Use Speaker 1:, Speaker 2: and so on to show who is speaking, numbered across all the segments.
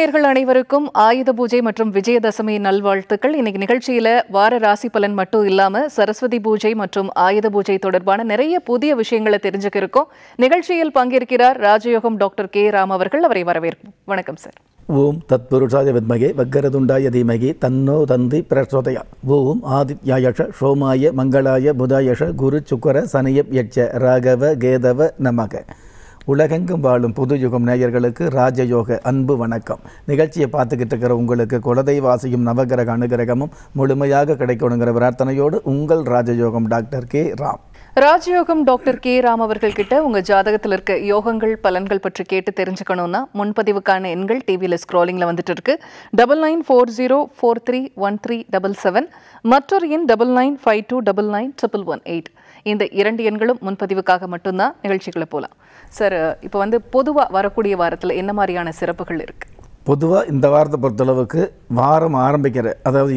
Speaker 1: நேயர்கள் அனைவருக்கும் ஆயுத பூஜை மற்றும் விஜயதசமி நல்வாழ்த்துக்கள். இன்னைக்கு நிகழ்ச்சியில வார ராசி பலன் மட்டும் இல்லாம சரஸ்வதி பூஜை மற்றும் ஆயுத பூஜை தொடர்பான நிறைய புதிய விஷயங்களை தெரிஞ்சுக்க இருக்கோம். நிகழ்ச்சியில் பங்கேற்கிறார் ராஜயோகம் டாக்டர் கே ராம் அவர்கள். அவரை வரவேற்போம். வணக்கம் சார்.
Speaker 2: ஓம் தத்புருஷாய வித்மகே வக்கரதுண்டாய தீமகி தன்னோ தந்தி பிரச்சோதயா. ஓம் ஆதித்யாயஷ சோமாய மங்களாய புதாயஷ குரு சுக்கர சனியப் யட்ச ராகவ கேதவ நமக. உலகெங்கும் வாழும் புது யுகம் நேயர்களுக்கு ராஜயோக அன்பு வணக்கம். நிகழ்ச்சியை பார்த்துக்கிட்டு இருக்கிற உங்களுக்கு குலதெய்வாசியும் நவகிரக அனுகிரகமும் முழுமையாக கிடைக்கணுங்கிற பிரார்த்தனையோடு உங்கள் ராஜயோகம் டாக்டர் கே ராம்.
Speaker 1: ராஜயோகம் டாக்டர் கே ராம் அவர்கள் கிட்ட உங்க ஜாதகத்தில் இருக்க யோகங்கள் பலன்கள் பற்றி கேட்டு தெரிஞ்சுக்கணும்னா முன்பதிவுக்கான எண்கள் டிவியில் ஸ்க்ராலிங்ல வந்துட்டு இருக்கு. 9940431377 மற்றொரு எண் 9952991118. இந்த 2 எண்களும் முன்பதிவுக்காக மட்டும்தான். நிகழ்ச்சிகளை போகலாம் சார். இப்போ பொதுவாக வரக்கூடிய வாரத்தில் என்ன மாதிரியான சிறப்புகள் இருக்கு?
Speaker 2: பொதுவாக இந்த வாரத்தை பொறுத்தளவுக்கு வாரம் ஆரம்பிக்கிற அதாவது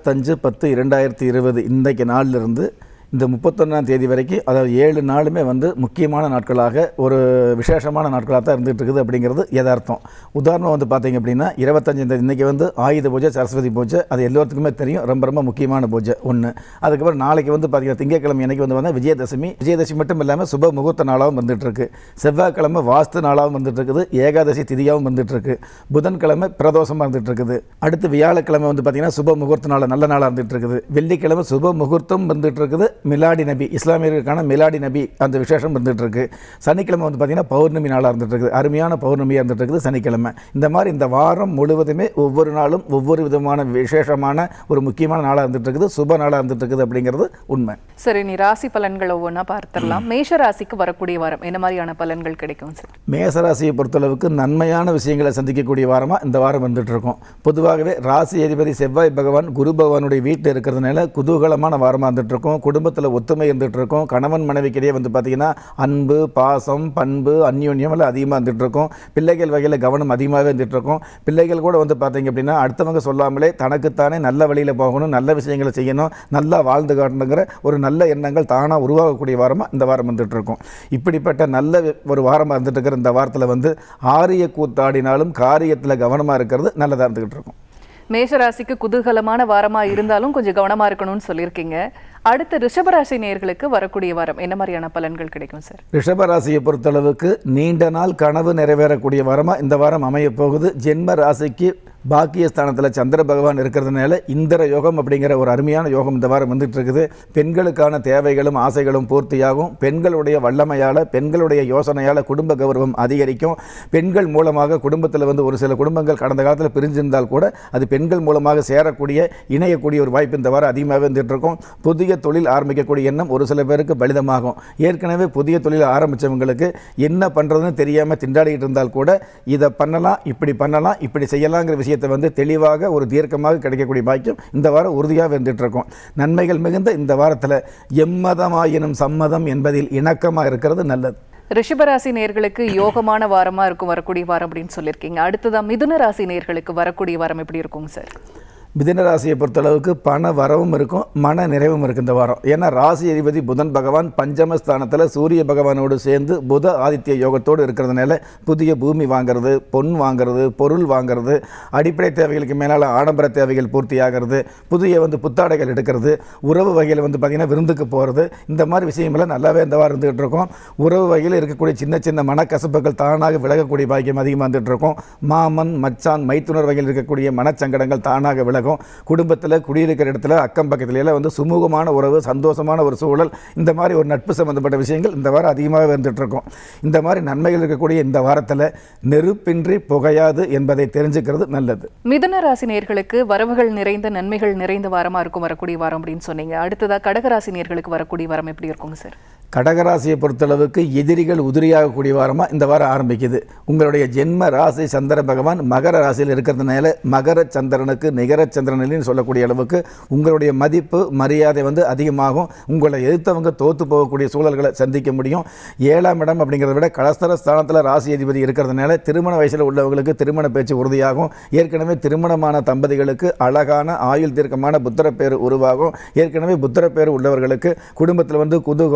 Speaker 2: 25/10/2020 இன்றைக்கு நாளிலிருந்து இந்த 31ஆம் தேதி வரைக்கும் அதாவது 7 நாளுமே முக்கியமான நாட்களாக ஒரு விசேஷமான நாட்களாக தான் இருந்துகிட்டு இருக்குது அப்படிங்கிறது யதார்த்தம். உதாரணம் பார்த்தீங்க அப்படின்னா 25 இன்றைக்கி ஆயுத பூஜை சரஸ்வதி பூஜை, அது எல்லோருக்குமே தெரியும், ரொம்ப ரொம்ப முக்கியமான பூஜை ஒன்று. அதுக்கப்புறம் நாளைக்கு பார்த்தீங்கன்னா திங்கட்கிழமை இன்றைக்கி விஜயதசமி. விஜயதசமி மட்டும் இல்லாமல் சுப முகூர்த்த நாளாகவும் வந்துட்டுருக்கு. செவ்வாய்க்கிழமை வாஸ்து நாளாகவும் வந்துட்டுருக்குது. ஏகாதசி திதியாகவும் வந்துட்டுருக்கு. புதன்கிழமை பிரதோஷமாக இருந்துகிட்ருக்குது. அடுத்து வியாழக்கிழமை பார்த்தீங்கன்னா சுப முகூர்த்த நாள் நல்ல நாளாக இருந்துகிட்டு இருக்குது. வெள்ளிக்கிழமை சுப முகூர்த்தம் வந்துட்டு இருக்குது. மிலாடி நபி இஸ்லாமியர்களுக்கான மிலாடி நபி அந்த விசேஷம் வந்துட்டு இருக்கு. சனிக்கிழமை பார்த்தீங்கன்னா பௌர்ணமி நாளாக இருந்துட்டு இருக்குது. அருமையான பௌர்ணமியாக இருந்துட்டு இருக்குது சனிக்கிழமை. இந்த மாதிரி இந்த வாரம் முழுவதுமே ஒவ்வொரு நாளும் ஒவ்வொரு விதமான விசேஷமான ஒரு முக்கியமான நாளாக இருந்துட்டு இருக்குது, சுப நாளாக இருந்துட்டு இருக்குது அப்படிங்கிறது உண்மை.
Speaker 1: சரி, நீ ராசி பலன்களை ஒவ்வொன்றா பார்த்துடலாம். மேஷ ராசிக்கு வரக்கூடிய வாரம் என்ன மாதிரியான பலன்கள் கிடைக்கும் சார்?
Speaker 2: மேசராசியை பொறுத்தளவுக்கு நன்மையான விஷயங்களை சந்திக்கக்கூடிய வாரமாக இந்த வாரம் வந்துட்டு இருக்கும். பொதுவாகவே ராசி அதிபதி செவ்வாய் பகவான் குரு பகவானுடைய வீட்டில் இருக்கிறதுனால குதூகலமான வாரமாக இருந்துட்டு இருக்கும். குடும்பத்தில் ஒத்துமை இருந்துட்டு இருக்கும். கணவன் மனைவிக்கிடையே பார்த்தீங்கன்னா அன்பு, பாசம், பண்பு, அந்யோன்யம் எல்லாம் அதிகமாக இருந்துட்டு இருக்கும். பிள்ளைகள் வகையில் கவனம் அதிகமாகவே இருந்துட்டு இருக்கும். பிள்ளைகள் கூட பார்த்தீங்க அப்படின்னா அடுத்தவங்க சொல்லாமலே தனக்குத்தானே நல்ல வழியில் போகணும், நல்ல விஷயங்களை செய்யணும், நல்லா வாழ்ந்து காட்டணுங்கிற ஒரு நல்ல எண்ணங்கள் தானாக உருவாகக்கூடிய வாரமாக இந்த வாரம் வந்துட்டு இருக்கும். இப்படிப்பட்ட நல்ல ஒரு வாரமாக இருந்துட்டு இருக்கிற இந்த வாரத்தில் ஆரிய கூத்தாடினாலும் காரியத்தில் கவனமாக இருக்கிறது நல்லதாக இருந்துகிட்டு இருக்கும்.
Speaker 1: மேஷராசிக்கு குதூகலமான வாரமா இருந்தாலும் கொஞ்சம் கவனமா இருக்கணும்னு சொல்லியிருக்கீங்க. அடுத்து ரிஷபராசி நேயர்களுக்கு வரக்கூடிய வாரம் என்ன மாதிரியான பலன்கள் கிடைக்கும் சார்?
Speaker 2: ரிஷபராசியை பொறுத்தளவுக்கு நீண்ட நாள் கனவு நிறைவேறக்கூடிய வாரமாக இந்த வாரம் அமைய போகுது. ஜென்ம ராசிக்கு பாக்கியஸ்தானத்தில் சந்திர பகவான் இருக்கிறதுனால இந்திர யோகம் அப்படிங்கிற ஒரு அருமையான யோகம் இந்த வாரம் வந்துட்டு இருக்குது. பெண்களுக்கான தேவைகளும் ஆசைகளும் பூர்த்தியாகும். பெண்களுடைய வல்லமையால், பெண்களுடைய யோசனையால் குடும்ப கௌரவம் அதிகரிக்கும். பெண்கள் மூலமாக குடும்பத்தில் ஒரு சில குடும்பங்கள் கடந்த காலத்தில் பிரிஞ்சிருந்தால் கூட அது பெண்கள் மூலமாக சேரக்கூடிய இணையக்கூடிய ஒரு வாய்ப்பு இந்த வாரம் அதிகமாகவே வந்துட்டு இருக்கும். புதிய தொழில் ஆரம்பிக்கக்கூடிய எண்ணம் ஒரு சில பேருக்கு பலிதமாகும். ஏற்கனவே புதிய தொழில் ஆரம்பித்தவங்களுக்கு என்ன பண்ணுறதுன்னு தெரியாமல் திண்டாடிட்டு இருந்தால் கூட இதை பண்ணலாம், இப்படி பண்ணலாம், இப்படி செய்யலாங்கிற விஷயம் தெளிவாக ஒரு தீர்க்கமாக கிடைக்கக்கூடிய பாக்கியம் இந்த வாரம் உறுதியாக வந்துட்டு இருக்கும். நன்மைகள் மிகுந்த இந்த வாரத்தில் எம்மதமாயினும் சம்மதம் என்பதில் இணக்கமாக இருக்கிறது நல்லது.
Speaker 1: ரிஷபராசி நேயர்களுக்கு யோகமான வாரமா இருக்கும் வரக்கூடிய வாரம் அப்படின்னு சொல்லியிருக்கீங்க. அடுத்ததான் மிதுன ராசி நேயர்களுக்கு வரக்கூடிய வாரம் எப்படி இருக்குங்க சார்?
Speaker 2: மிதுன ராசியை பொறுத்தளவுக்கு பண வரவும் இருக்கும், மன நிறைவும் இருக்குது இந்த வாரம். ஏன்னா ராசி அதிபதி புதன் பகவான் பஞ்சமஸ்தானத்தில் சூரிய பகவானோடு சேர்ந்து புத ஆதித்ய யோகத்தோடு இருக்கிறதுனால புதிய பூமி வாங்கிறது, பொன் வாங்கிறது, பொருள் வாங்கிறது, அடிப்படை தேவைகளுக்கு மேலால் ஆடம்பர தேவைகள் பூர்த்தி ஆகிறது, புதிய புத்தாடைகள் எடுக்கிறது, உறவு வகையில் பார்த்திங்கன்னா விருந்துக்கு போகிறது, இந்த மாதிரி விஷயமெல்லாம் நல்லாவே இந்த வாரம் இருந்துகிட்டு இருக்கும். உறவு வகையில் இருக்கக்கூடிய சின்ன சின்ன மனக்கசப்புகள் தானாக விலகக்கூடிய பாக்கியம் அதிகமாக வந்துட்டு இருக்கும். மாமன், மச்சான், மைத்துனர் வகையில் இருக்கக்கூடிய மனச்சங்கடங்கள் தானாக விலகும். குடும்பத்தில் குடியிருக்கிற இடத்துல அக்கம் பக்கத்துல எல்லாம் சுமூகமான உறவு, சந்தோஷமான ஒரு சூழல், இந்த மாதிரி ஒரு நட்பு சம்பந்தப்பட்ட விஷயங்கள் இந்த வாரம் அதிகமாக வந்துட்டு இருக்கும். இந்த மாதிரி நன்மைகள் இருக்கக்கூடிய இந்த வாரத்தில் நெருப்பின்றி புகையாது என்பதை தெரிஞ்சுக்கிறது நல்லது.
Speaker 1: மிதுன ராசி நேயர்களுக்கு வரவுகள் நிறைந்த நன்மைகள் நிறைந்த வாரமா இருக்கும் வரக்கூடிய வாரம் அப்படின்னு சொன்னீங்க. அடுத்ததா கடகராசி நேயர்களுக்கு வரக்கூடிய வாரம் எப்படி இருக்குங்க சார்?
Speaker 2: கடகராசியை பொறுத்தளவுக்கு எதிரிகள் உதிரியாகக்கூடிய வாரமாக இந்த வாரம் ஆரம்பிக்குது. உங்களுடைய ஜென்ம ராசி சந்திர பகவான் மகர ராசியில் இருக்கிறதுனால மகர சந்திரனுக்கு நிகர சந்திரனின்னு சொல்லக்கூடிய அளவுக்கு உங்களுடைய மதிப்பு மரியாதை அதிகமாகும். உங்களை எதிர்த்தவங்க தோற்று போகக்கூடிய சூழல்களை சந்திக்க முடியும். 7ஆம் இடம் அப்படிங்கிறத விட கலஸ்தர ஸ்தானத்தில் ராசி அதிபதி இருக்கிறதுனால திருமண வயசில் உள்ளவங்களுக்கு திருமண பேச்சு உறுதியாகும். ஏற்கனவே திருமணமான தம்பதிகளுக்கு அழகான ஆயுள் தீர்க்கமான புத்திரப்பேறு உருவாகும். ஏற்கனவே புத்திரப்பேறு உள்ளவர்களுக்கு குடும்பத்தில் குதூகலம், நல்ல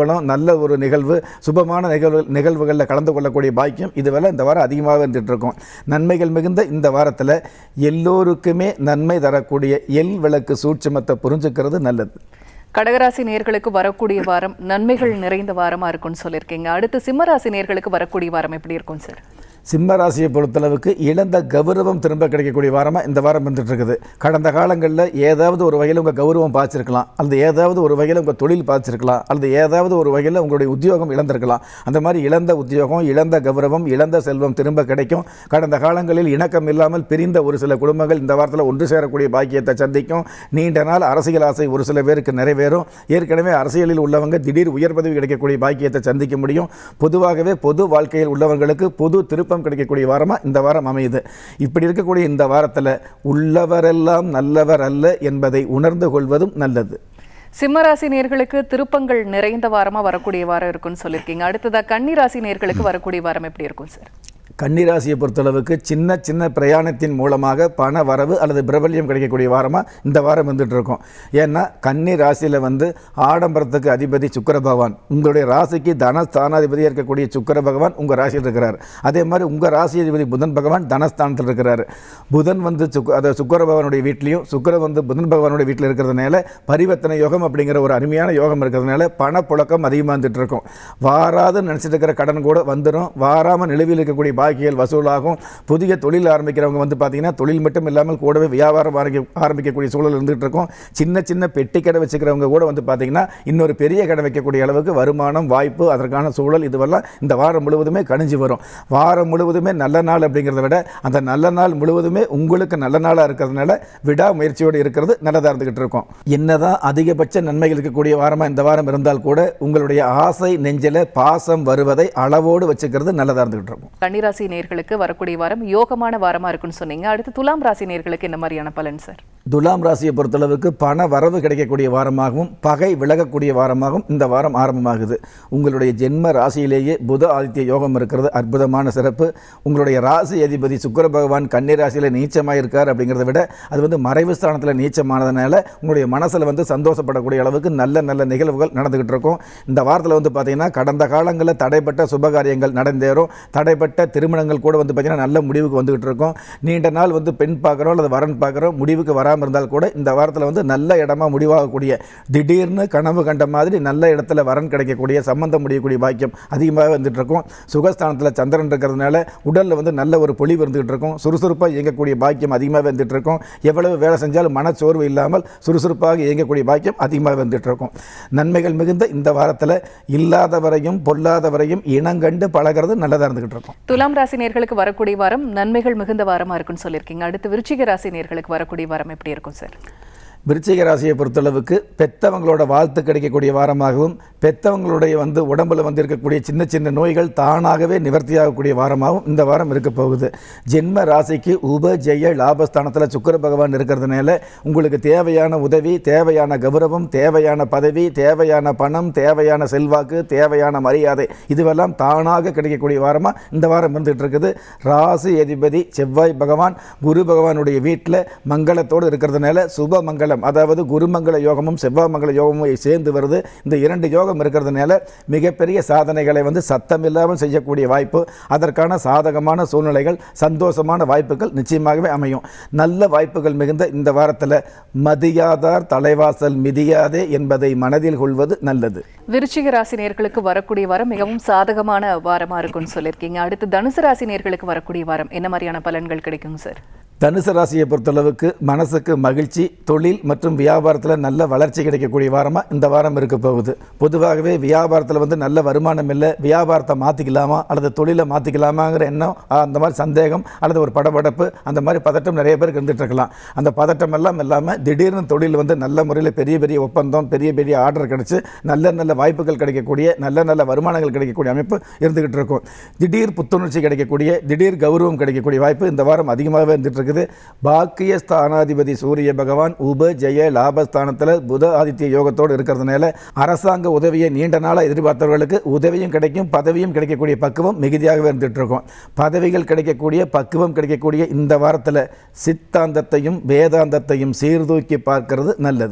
Speaker 2: நல்ல ஒரு நிகழ்வு, சுபமான நிகழ்வுகளில் கலந்து கொள்ளக்கூடிய பாக்கியம் இதுவெல்லாம் இந்த வாரம் அதிகமாக இருந்துகிட்டு இருக்கும். நன்மைகள் மிகுந்த இந்த வாரத்தில் எல்லோருக்குமே நன்மை தரக்கூடிய எல் விளக்கு சூட்சுமத்தை புரிஞ்சுக்கிறது நல்லது.
Speaker 1: கடகராசி நேயர்களுக்கு வரக்கூடிய வாரம் நன்மைகள் நிறைந்த வாரமா இருக்கும்னு சொல்லியிருக்கீங்க. அடுத்து சிம்மராசி நேயர்களுக்கு வரக்கூடிய வாரம் எப்படி இருக்கும் சார்?
Speaker 2: சிம்ம ராசியை பொறுத்தளவுக்கு இழந்த கௌரவம் திரும்ப கிடைக்கக்கூடிய வாரமாக இந்த வாரம் வந்துட்டு இருக்குது. கடந்த காலங்களில் ஏதாவது ஒரு வகையில் உங்கள் கௌரவம் பாய்ச்சிருக்கலாம், அல்லது ஏதாவது ஒரு வகையில் உங்கள் தொழில் பாய்ச்சிருக்கலாம், அல்லது ஏதாவது ஒரு வகையில் உங்களுடைய உத்தியோகம் இழந்திருக்கலாம். அந்த மாதிரி இழந்த உத்தியோகம், இழந்த கௌரவம், இழந்த செல்வம் திரும்ப கிடைக்கும். கடந்த காலங்களில் இணக்கம் இல்லாமல் பிரிந்த ஒரு சில குடும்பங்கள் இந்த வாரத்தில் ஒன்று சேரக்கூடிய பாக்கியத்தை சந்திக்கும். நீண்ட நாள் அரசியல் ஆசை ஒரு சில பேருக்கு நிறைவேறும். ஏற்கனவே அரசியலில் உள்ளவங்க திடீர் உயர் பதவி கிடைக்கக்கூடிய பாக்கியத்தை சந்திக்க முடியும். பொதுவாகவே பொது வாழ்க்கையில் உள்ளவங்களுக்கு பொது திருப்பம் கிடைக்கக்கூடிய வாரமா இந்த வாரம் அமையுது. இப்படி இருக்கக்கூடிய இந்த வாரத்தில் உள்ளவரெல்லாம் நல்லவர் அல்ல என்பதை உணர்ந்து கொள்வதும் நல்லது.
Speaker 1: சிம்மராசி நேயர்களுக்கு திருப்பங்கள் நிறைந்த வாரமா வரக்கூடிய வாரம் இருக்குன்னு சொல்லியிருக்கீங்க. அடுத்ததா கன்னிராசி நேயர்களுக்கு வரக்கூடிய வாரம் எப்படி இருக்கும் சார்?
Speaker 2: கன்னிராசியை பொறுத்தளவுக்கு சின்ன சின்ன பிரயாணத்தின் மூலமாக பண வரவு அல்லது பிரபல்யம் கிடைக்கக்கூடிய வாரமாக இந்த வாரம் வந்துட்டு இருக்கும். ஏன்னா கன்னி ராசியில் ஆடம்பரத்துக்கு அதிபதி சுக்கிர பகவான், உங்களுடைய ராசிக்கு தனஸ்தானாதிபதியாக இருக்கக்கூடிய சுக்கிர பகவான் உங்கள் ராசியில் இருக்கிறார். அதே மாதிரி உங்கள் ராசி அதிபதி புதன் பகவான் தனஸ்தானத்தில் இருக்கிறார். புதன் சுக்கிர பகவானுடைய வீட்லையும், சுக்கிர புதன் பகவானுடைய வீட்டில் இருக்கிறதுனால பரிவர்த்தனை யோகம் அப்படிங்கிற ஒரு அருமையான யோகம் இருக்கிறதுனால பணப்புழக்கம் அதிகமாக வந்துட்டு இருக்கும். வாராதுன்னு நினச்சிட்டு இருக்கிற கடன் கூட வந்துடும். வாராமல் நிலுவையில் இருக்கக்கூடிய பாக்கிகள் வசூலாகும். புதிய தொழில் ஆரம்பிக்கிறவங்க பார்த்தீங்கன்னா தொழில் மட்டும் இல்லாமல் கூடவே வியாபாரம் ஆரம்பிக்கக்கூடிய சூழல் இருந்துகிட்டு இருக்கும். சின்ன சின்ன பெட்டி கடை வச்சுக்கிறவங்க கூட பார்த்தீங்கன்னா இன்னொரு பெரிய கடை வைக்கக்கூடிய அளவுக்கு வருமானம், வாய்ப்பு, அதற்கான சூழல் இதுவெல்லாம் இந்த வாரம் முழுவதுமே கணிஞ்சு வரும். வாரம் முழுவதுமே நல்ல நாள் அப்படிங்கிறத விட அந்த நல்ல நாள் முழுவதுமே உங்களுக்கு நல்ல நாளாக இருக்கிறதுனால விடாமுயற்சியோடு இருக்கிறது நல்லதாக இருந்துகிட்டு இருக்கும். என்னதான் அதிகபட்ச நன்மைகள் இருக்கக்கூடிய வாரமாக இந்த வாரம் இருந்தால் கூட உங்களுடைய ஆசை நெஞ்சில் பாசம் வருவதை அளவோடு வச்சுக்கிறது நல்லதாக இருந்துகிட்டு இருக்கும்.
Speaker 1: கன்னிராசி நேயர்களுக்கு வரக்கூடிய வாரம் யோகமான வாரமா இருக்குன்னு சொன்னீங்க. அடுத்து துலாம் ராசி நேயர்களுக்கு என்ன மாதிரியான பலன் சார்?
Speaker 2: துலாம் ராசியை பொறுத்தளவுக்கு பண வரவு கிடைக்கக்கூடிய வாரமாகவும் பகை விலகக்கூடிய வாரமாகவும் இந்த வாரம் ஆரம்பமாகுது. உங்களுடைய ஜென்ம ராசியிலேயே புத ஆதித்ய யோகம் இருக்கிறது அற்புதமான சிறப்பு. உங்களுடைய ராசி அதிபதி சுக்கிர பகவான் கன்னி ராசியில் நீச்சமாக இருக்கார் அப்படிங்கிறத விட அது மறைவு ஸ்தானத்தில் நீச்சமானதுனால உங்களுடைய மனசில் சந்தோஷப்படக்கூடிய அளவுக்கு நல்ல நல்ல நிகழ்வுகள் நடந்துகிட்டு இருக்கும். இந்த வாரத்தில் பார்த்தீங்கன்னா கடந்த காலங்களில் தடைப்பட்ட சுபகாரியங்கள் நடந்தேறும். தடைப்பட்ட திருமணங்கள் கூட பார்த்தீங்கன்னா நல்ல முடிவுக்கு வந்துகிட்டு இருக்கும். நீண்ட நாள் பெண் பார்க்குறோம் அல்லது வரன் பார்க்குறோம், முடிவுக்கு வராமல் இருந்தால் கூட இந்த வாரத்தில் நல்ல இடமா முடிவாகக்கூடிய, திடீர்னு கனவு கண்ட மாதிரி நல்ல இடத்துல வரன் கிடைக்கக்கூடிய, சம்பந்தம் முடியக்கூடிய பாக்கியம் அதிகமாக வந்துட்டு இருக்கும். சுகஸ்தானத்தில் சந்திரன் இருக்கிறதுனால உடலில் நல்ல ஒரு பொலிவு இருந்துகிட்டு இருக்கும். சுறுசுறுப்பாக இயங்கக்கூடிய பாக்கியம் அதிகமாக வந்துட்டு இருக்கும். எவ்வளவு வேலை செஞ்சாலும் மனச்சோர்வு இல்லாமல் சுறுசுறுப்பாக இயங்கக்கூடிய பாக்கியம் அதிகமாக வந்துட்டு இருக்கும். நன்மைகள் மிகுந்த இந்த வாரத்தில் இல்லாதவரையும் பொல்லாதவரையும் இனங்கண்டு பழகிறது நல்லதாக இருந்துகிட்டு இருக்கும்.
Speaker 1: துலாம் ராசி நேயர்களுக்கு வரக்கூடிய வாரம் நன்மைகள் மிகுந்த வாரமா இருக்குன்னு சொல்லியிருக்கீங்க. அடுத்து விருச்சிக ராசி நேயர்களுக்கு வரக்கூடிய வாரம் எப்படி இருக்கும் சார்?
Speaker 2: விருச்சிக ராசியை பொறுத்தளவுக்கு பெத்தவங்களோட வாழ்த்து கிடைக்கக்கூடிய வாரமாகவும் பெத்தவங்களுடைய உடம்புல இருக்கக்கூடிய சின்ன சின்ன நோய்கள் தானாகவே நிவர்த்தியாகக்கூடிய வாரமாகவும் இந்த வாரம் இருக்க போகுது. ஜென்ம ராசிக்கு உபஜெய லாபஸ்தானத்தில் சுக்கிர பகவான் இருக்கிறதுனால உங்களுக்கு தேவையான உதவி, தேவையான கௌரவம், தேவையான பதவி, தேவையான பணம், தேவையான செல்வாக்கு, தேவையான மரியாதை இதுவெல்லாம் தானாக கிடைக்கக்கூடிய வாரமாக இந்த வாரம் இருந்துகிட்டு இருக்குது. ராசி அதிபதி செவ்வாய் பகவான் குரு பகவானுடைய வீட்டில் மங்களத்தோடு இருக்கிறதுனால சுப மங்களம், அதாவது குருமங்கள யோகமும் செவ்வாய் மங்கள யோகமும் சேர்ந்து வருது. இந்த இரண்டு யோகம் இருக்கிறதுனால மிகப்பெரிய சாதனைகளை சத்தம் இல்லாமல் செய்யக்கூடிய வாய்ப்பு, அதற்கான சாதகமான சூழ்நிலைகள், சந்தோஷமான வாய்ப்புகள் நிச்சயமாகவே அமையும். நல்ல வாய்ப்புகள் மிகுந்த இந்த வாரத்தில் மதியாதார் தலைவாசல் மிதியாதே என்பதை மனதில் கொள்வது நல்லது.
Speaker 1: விருச்சிக ராசி நேயர்களுக்கு வரக்கூடிய வாரம் மிகவும் சாதகமான வாரமா இருக்கும்னு சொல்லியிருக்கீங்க. அடுத்து தனுசு ராசி நேயர்களுக்கு வரக்கூடிய வாரம் என்ன மாதிரியான பலன்கள் கிடைக்கும் சார்?
Speaker 2: தனுசு ராசியை பொறுத்தளவுக்கு மனசுக்கு மகிழ்ச்சி, தொழில் மற்றும் வியாபாரத்தில் நல்ல வளர்ச்சி கிடைக்கக்கூடிய வாரமாக இந்த வாரம் இருக்க போகுது. பொதுவாகவே வியாபாரத்தில் நல்ல வருமானம் இல்லை, வியாபாரத்தை மாற்றிக்கலாமா அல்லது தொழிலை மாற்றிக்கலாமாங்கிற எண்ணம், அந்த மாதிரி சந்தேகம் அல்லது ஒரு படபடப்பு, அந்த மாதிரி பதட்டம் நிறைய பேருக்கு இருந்துகிட்டு இருக்கலாம். அந்த பதட்டம் எல்லாம் இல்லாமல் திடீர்னு தொழில் நல்ல முறையில் பெரிய பெரிய ஒப்பந்தம், பெரிய பெரிய ஆர்டர் கிடச்சி நல்ல நல்ல வாய்ப்புகள் கிடைக்கக்கூடிய, நல்ல நல்ல வருமானங்கள் கிடைக்கக்கூடிய அமைப்பு இருந்துகிட்டு இருக்கும். திடீர் புத்துணர்ச்சி கிடைக்கக்கூடிய, திடீர் கௌரவம் கிடைக்கக்கூடிய வாய்ப்பு இந்த வாரம் அதிகமாகவே இருந்துட்டு இருக்கு. பாக்கிய ஸ்தானாதிபதி சூரிய பகவான் உபஜெய லாபஸ்தானத்தில் புத ஆதித்ய யோகத்தோடு இருக்கிறதுனால அரசாங்க உதவியை நீண்ட நாளாக எதிர்பார்த்தவர்களுக்கு உதவியும் கிடைக்கும், பதவியும் கிடைக்கக்கூடிய பக்குவம் மிகுதியாகவே இருந்துட்டு இருக்கும். பதவிகள் கிடைக்கக்கூடிய, பக்குவம் கிடைக்கக்கூடிய இந்த வாரத்தில் சித்தாந்தத்தையும் வேதாந்தத்தையும் சீர்தூக்கி பார்க்கிறது நல்லது.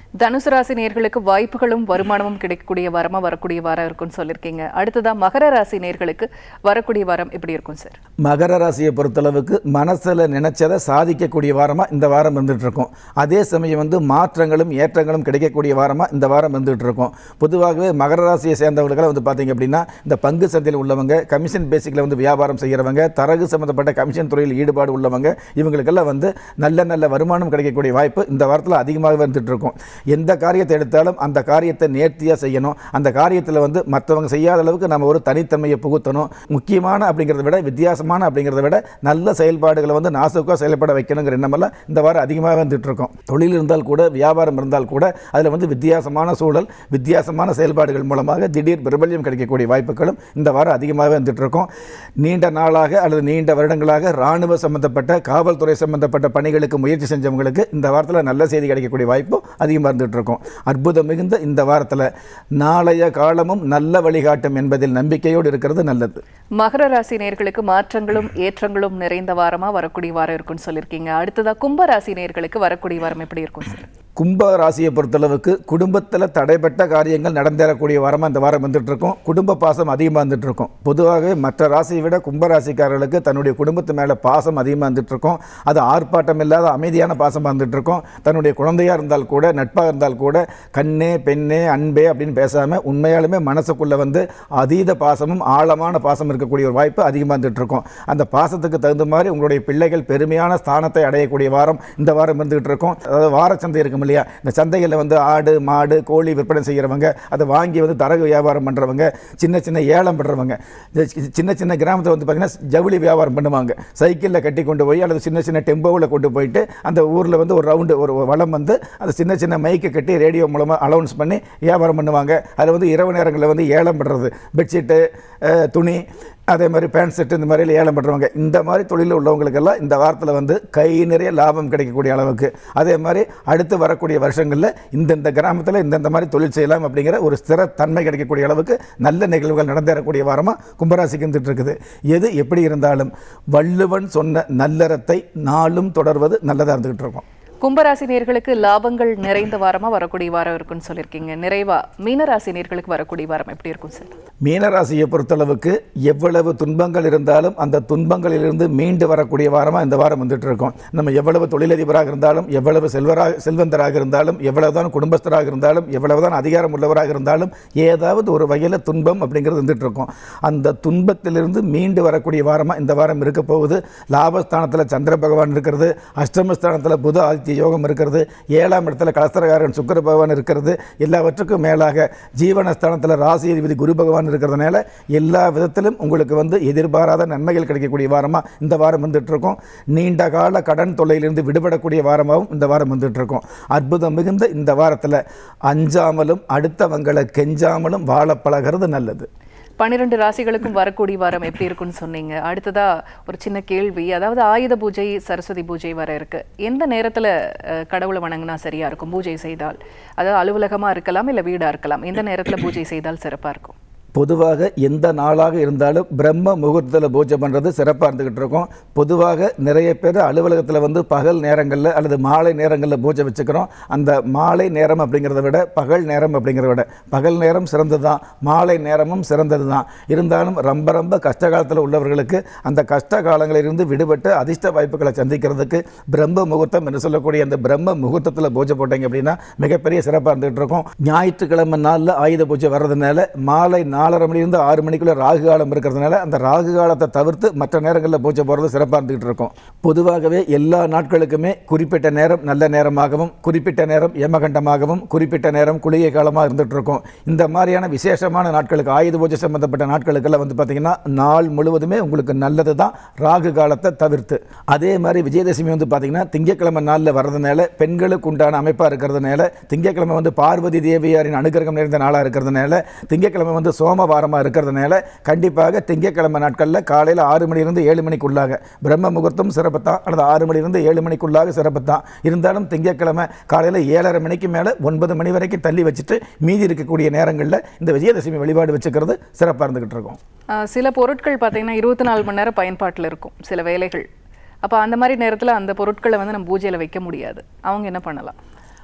Speaker 1: தனுசு ராசி நேர்களுக்கு வாய்ப்புகளும் வருமானமும் கிடைக்கக்கூடிய வாரமா வரக்கூடிய வாரம் இருக்கும்னு சொல்லியிருக்கீங்க. அடுத்ததா மகர ராசி நேர்களுக்கு வரக்கூடிய வாரம் எப்படி இருக்கும் சார்?
Speaker 2: மகர ராசியை பொறுத்தளவுக்கு மனசில் நினைச்சதை சாதிக்கக்கூடிய வாரமாக இந்த வாரம் வந்துட்டு இருக்கும். அதே சமயம் மாற்றங்களும் ஏற்றங்களும் கிடைக்கக்கூடிய வாரமாக இந்த வாரம் வந்துட்டு இருக்கும். பொதுவாகவே மகர ராசியை சேர்ந்தவர்களுக்கு பார்த்தீங்க அப்படின்னா இந்த பங்கு சந்தையில் உள்ளவங்க, கமிஷன் பேசிக்கில் வியாபாரம் செய்கிறவங்க, தரகு சம்மந்தப்பட்ட கமிஷன் துறையில் ஈடுபாடு உள்ளவங்க, இவங்களுக்கெல்லாம் நல்ல நல்ல வருமானம் கிடைக்கக்கூடிய வாய்ப்பு இந்த வாரத்தில் அதிகமாக வந்துட்டு இருக்கும். எந்த காரியத்தை எடுத்தாலும் அந்த காரியத்தை நேர்த்தியாக செய்யணும். அந்த காரியத்தில் மற்றவங்க செய்யாத அளவுக்கு நம்ம ஒரு தனித்தன்மையை புகுத்தணும். முக்கியமான அப்படிங்கிறத விட, வித்தியாசமான அப்படிங்கிறத விட நல்ல செயல்பாடுகளை நாசுக்காக செயல்பட வைக்கணுங்கிற எண்ணமெல்லாம் இந்த வாரம் அதிகமாக வந்துட்டு இருக்கும். தொழில் இருந்தால் கூட, வியாபாரம் இருந்தால் கூட அதில் வித்தியாசமான சூழல், வித்தியாசமான செயல்பாடுகள் மூலமாக திடீர் பிரபல்யம் கிடைக்கக்கூடிய வாய்ப்புகளும் இந்த வாரம் அதிகமாக வந்துட்டு இருக்கும். நீண்ட நாளாக அல்லது நீண்ட வருடங்களாக இராணுவ சம்பந்தப்பட்ட, காவல்துறை சம்பந்தப்பட்ட பணிகளுக்கு முயற்சி செஞ்சவங்களுக்கு இந்த வாரத்தில் நல்ல செய்தி கிடைக்கக்கூடிய வாய்ப்பு அதிகமாக இருந்துட்டு இருக்கும். அற்புதம் மிகுந்த இந்த வாரத்தில் நாளைய காலமும் நல்ல வழிகாட்டும் என்பதில் நம்பிக்கையோடு இருக்கிறது நல்லது.
Speaker 1: மகர ராசி நேர்களுக்கு மாற்றங்களும் ஏற்றங்களும் நிறைந்த வாரமா வரக்கூடிய வாரம் இருக்குன்னு சொல்லியிருக்கீங்க. அடுத்ததா கும்ப ராசி நேர்களுக்கு வரக்கூடிய வாரம் எப்படி இருக்கும் சார்?
Speaker 2: கும்ப ராசியை பொறுத்தளவுக்கு குடும்பத்தில் தடைப்பட்ட காரியங்கள் நடந்தேறக்கூடிய வாரமாக இந்த வாரம் வந்துட்டு இருக்கும். குடும்ப பாசம் அதிகமாக வந்துட்டு இருக்கும். பொதுவாகவே மற்ற ராசியை விட கும்பராசிக்காரர்களுக்கு தன்னுடைய குடும்பத்து மேலே பாசம் அதிகமாக வந்துட்டு இருக்கும். அது ஆர்ப்பாட்டம் இல்லாத அமைதியான பாசம் வந்துட்டு இருக்கும். தன்னுடைய குழந்தையாக இருந்தால் கூட, நட்பாக இருந்தால் கூட, கண்ணே பெண்ணே அன்பே அப்படின்னு பேசாமல் உண்மையாலுமே மனசுக்குள்ளே அதீத பாசமும் ஆழமான பாசம் இருக்கக்கூடிய ஒரு வாய்ப்பு அதிகமாக வந்துட்டு இருக்கும். அந்த பாசத்துக்கு தகுந்த மாதிரி உங்களுடைய பிள்ளைகள் பெருமையான ஸ்தானத்தை அடையக்கூடிய வாரம் இந்த வாரம் இருந்துகிட்டு இருக்கும். அதாவது வாரச்சந்தை இருக்கும் இல்லையா, இந்த சந்தைகளில் ஆடு மாடு கோழி விற்பனை செய்கிறவங்க, அதை வாங்கி தரகு வியாபாரம் பண்ணுறவங்க, சின்ன சின்ன ஏலம் பண்ணுறவங்க, சின்ன சின்ன கிராமத்தில் பார்த்தீங்கன்னா ஜவுளி வியாபாரம் பண்ணுவாங்க. சைக்கிளில் கட்டி கொண்டு போய் அல்லது சின்ன சின்ன டெம்போவில் கொண்டு போயிட்டு அந்த ஊரில் ஒரு ரவுண்டு ஒரு வளம் அந்த சின்ன சின்ன மைக்கு கட்டி ரேடியோ மூலமாக அலௌன்ஸ் பண்ணி வியாபாரம் பண்ணுவாங்க. அதில் இரவு நேரங்களில் ஏலம் பண்ணுறது, பெட்ஷீட்டு, துணி, அதே மாதிரி பேண்ட் செட்டு, இந்த மாதிரியில் ஏலம் பண்ணுறவங்க, இந்த மாதிரி தொழிலில் உள்ளவங்களுக்கெல்லாம் இந்த வாரத்தில் கை நிறைய லாபம் கிடைக்கக்கூடிய அளவுக்கு, அதே மாதிரி அடுத்து வரக்கூடிய வருஷங்களில் இந்தந்த கிராமத்தில் இந்தந்த மாதிரி தொழில் செய்யலாம் அப்படிங்கிற ஒரு ஸ்திரத்தன்மை கிடைக்கக்கூடிய அளவுக்கு நல்ல நிகழ்வுகள் நடந்தேறக்கூடிய வாரமாக கும்பராசிக்கு இருந்துட்டு இருக்குது. எது எப்படி இருந்தாலும் வள்ளுவன் சொன்ன நல்லறத்தை நாளும் தொடர்வது நல்லதாக இருந்துகிட்டு இருக்கும்.
Speaker 1: கும்பராசி நேர்களுக்கு லாபங்கள் நிறைந்த வாரமா வரக்கூடிய வாரம் இருக்குன்னு சொல்லியிருக்கீங்க. நிறைவா மீனராசி நேர்களுக்கு வரக்கூடிய வாரம் எப்படி இருக்கும் சார்?
Speaker 2: மீனராசியை பொறுத்தளவுக்கு எவ்வளவு துன்பங்கள் இருந்தாலும் அந்த துன்பங்களிலிருந்து மீண்டு வரக்கூடிய வாரமாக இந்த வாரம் வந்துட்டு இருக்கோம். நம்ம எவ்வளவு தொழிலதிபராக இருந்தாலும், எவ்வளவு செல்வந்தராக இருந்தாலும், எவ்வளவுதான் குடும்பஸ்தராக இருந்தாலும், எவ்வளவுதான் அதிகாரம் உள்ளவராக இருந்தாலும், ஏதாவது ஒரு வகையில் துன்பம் அப்படிங்கிறது வந்துட்டு இருக்கும். அந்த துன்பத்திலிருந்து மீண்டு வரக்கூடிய வாரமாக இந்த வாரம் இருக்க போகுது. லாபஸ்தானத்தில் சந்திர பகவான் இருக்கிறது, அஷ்டமஸ்தானத்தில் புத ஆதித்ய யோகம் இருக்கிறது, 7ஆம் இடத்துல கலஸ்தரகாரன் சுக்கிர பகவான் இருக்கிறது, எல்லாவற்றுக்கும் மேலாக ஜீவனஸ்தானத்தில் ராசி அதிபதி குரு பகவான் இருக்கிறதுனால எல்லா விதத்திலும் உங்களுக்கு எதிர்பாராத நன்மைகள் கிடைக்கக்கூடிய வாரமாக இந்த வாரம் வந்துட்டு இருக்கும். நீண்ட கால கடன் தொல்லையிலிருந்து விடுபடக்கூடிய வாரமாகவும் இந்த வாரம் வந்துட்டு இருக்கும். அற்புதம் மிகுந்த இந்த வாரத்தில் அஞ்சாமலும் அடுத்தவங்களை கெஞ்சாமலும் வாழ பழகிறது நல்லது.
Speaker 1: 12 ராசிகளுக்கும் வரக்கூடிய வாரம் எப்படி இருக்குன்னு சொன்னீங்க. அடுத்ததா ஒரு சின்ன கேள்வி, அதாவது ஆயுத பூஜை, சரஸ்வதி பூஜை வர இருக்கு. எந்த நேரத்துல கடவுளை வணங்கினா சரியா இருக்கும் பூஜை செய்தால்? அதாவது அலுவலகமா இருக்கலாம், இல்லை வீடா இருக்கலாம். எந்த நேரத்துல பூஜை செய்தால் சிறப்பா இருக்கும்?
Speaker 2: பொதுவாக எந்த நாளாக இருந்தாலும் பிரம்ம முகூர்த்தத்தில் பூஜை பண்ணுறது சிறப்பாக இருந்துக்கிட்டு இருக்கும். பொதுவாக நிறைய பேர் அலுவலகத்தில் பகல் நேரங்களில் அல்லது மாலை நேரங்களில் பூஜை வச்சுக்கிறோம். அந்த மாலை நேரம் அப்படிங்கிறத விட பகல் நேரம் அப்படிங்கிறத விட பகல் நேரம் சிறந்தது தான், மாலை நேரமும் சிறந்தது தான். இருந்தாலும் ரொம்ப ரொம்ப கஷ்ட காலத்தில் உள்ளவர்களுக்கு அந்த கஷ்ட காலங்களிலிருந்து விடுபட்டு அதிர்ஷ்ட வாய்ப்புகளை சந்திக்கிறதுக்கு பிரம்ம முகூர்த்தம் என்று சொல்லக்கூடிய அந்த பிரம்ம முகூர்த்தத்தில் பூஜை போட்டீங்க அப்படின்னா மிகப்பெரிய சிறப்பாக இருந்துகிட்டு இருக்கும். ஞாயிற்றுக்கிழமை நாளில் ஆயுத பூஜை வர்றதுனால மாலை 4:30 மணிலிருந்து 6 மணிக்குள்ள ராகு காலம் இருக்கிறதுனால அந்த ராகு காலத்தை தவிர்த்து மற்ற நேரங்களில் பூஜை போகிறது சிறப்பாக இருந்துகிட்டு இருக்கும். பொதுவாகவே எல்லா நாட்களுக்குமே குறிப்பிட்ட நேரம் நல்ல நேரமாகவும், குறிப்பிட்ட நேரம் யமகண்டமாகவும், குறிப்பிட்ட நேரம் குளிகை காலமாக இருந்துகிட்டு இருக்கும். இந்த மாதிரியான விசேஷமான நாட்களுக்கு, ஆயுத பூஜை சம்பந்தப்பட்ட நாட்களுக்கெல்லாம் பார்த்தீங்கன்னா நாள் முழுவதுமே உங்களுக்கு நல்லது தான், ராகு காலத்தை தவிர்த்து. அதே மாதிரி விஜயதசமி பார்த்தீங்கன்னா திங்கட்கிழமை நாளில் வர்றதுனால பெண்களுக்கு உண்டான அமைப்பாக இருக்கிறதுனால, திங்கட்கிழமை பார்வதி தேவியாரின் அனுகிரகம் நிறைந்த நாளாக இருக்கிறதுனால, திங்கட்கிழமை சோமவாரமாக இருக்கிறதுனால கண்டிப்பாக திங்கட்கிழமை நாட்களில் காலையில் 6 மணிலிருந்து 7 மணிக்குள்ளாக பிரம்ம முகூர்த்தம் சிறப்புத்தான், அல்லது 6 மணிலிருந்து 7 மணிக்குள்ளாக சிறப்புத்தான். இருந்தாலும் திங்கட்கிழமை காலையில் 7:30 மணிக்கு மேலே 9 மணி வரைக்கும் தள்ளி வச்சுட்டு மீதி இருக்கக்கூடிய நேரங்களில் இந்த விஜயதசமி வழிபாடு வச்சுக்கிறது சிறப்பாக இருந்துகிட்டு இருக்கும்.
Speaker 1: சில பொருட்கள் பார்த்தீங்கன்னா 24 மணி நேரம் பயன்பாட்டில் இருக்கும், சில வேலைகள். அப்போ அந்த மாதிரி நேரத்தில் அந்த பொருட்களை நம்ம பூஜையில் வைக்க முடியாது. அவங்க என்ன பண்ணலாம்?